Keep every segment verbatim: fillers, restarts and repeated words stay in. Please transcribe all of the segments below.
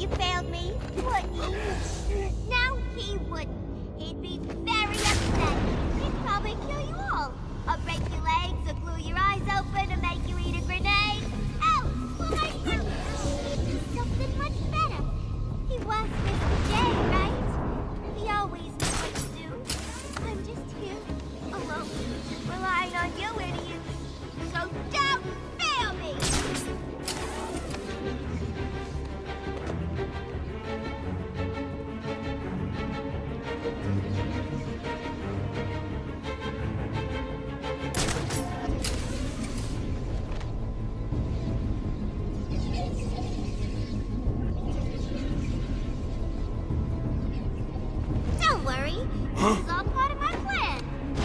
you failed me, wouldn't you? No, he wouldn't. He'd be very upset. He'd probably kill you all. Or break your legs, or glue your eyes open, or make you eat a grenade. Oh, what I do? Something much better. He was Mister J, right? He always knew what to do. I'm just here, alone, relying on you idiots. So don't fail me! Don't worry. This is all part of my plan.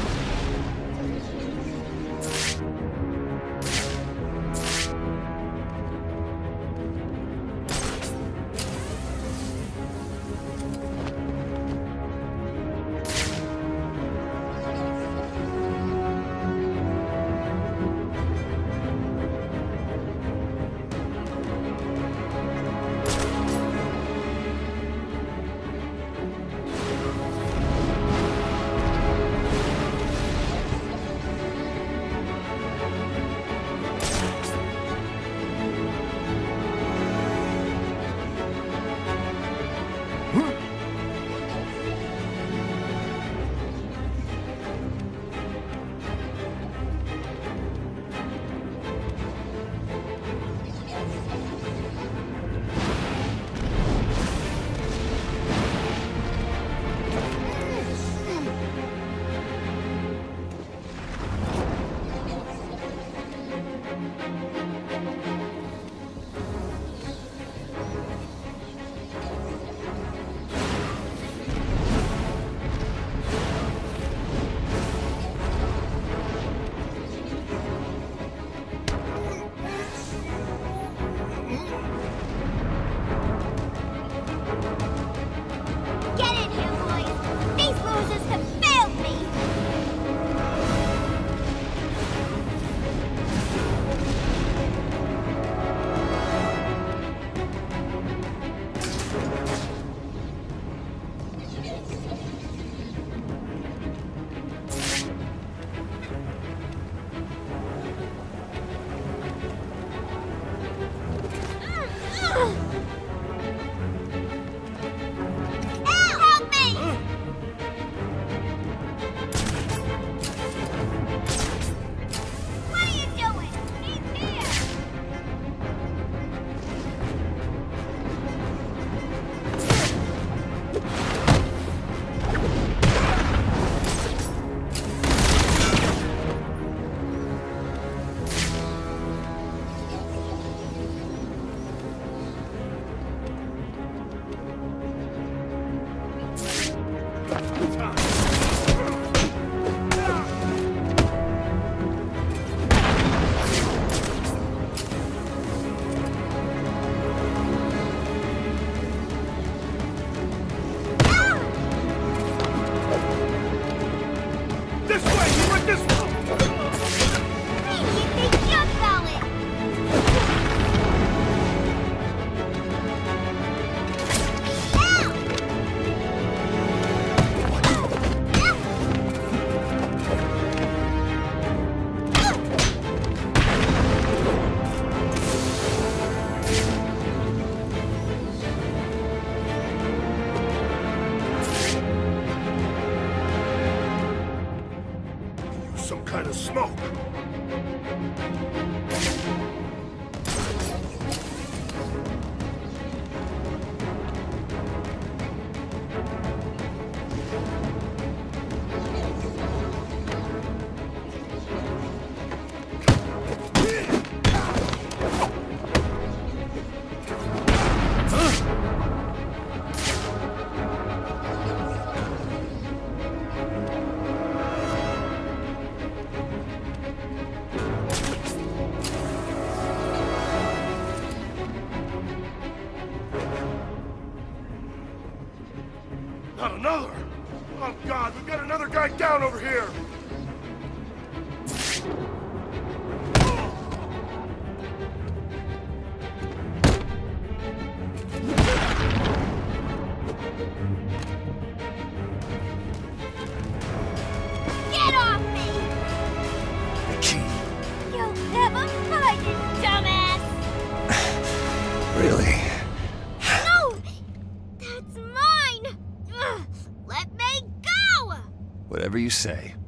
Some kind of smoke. Not another! Oh God, we've got another guy down over here! Whatever you say.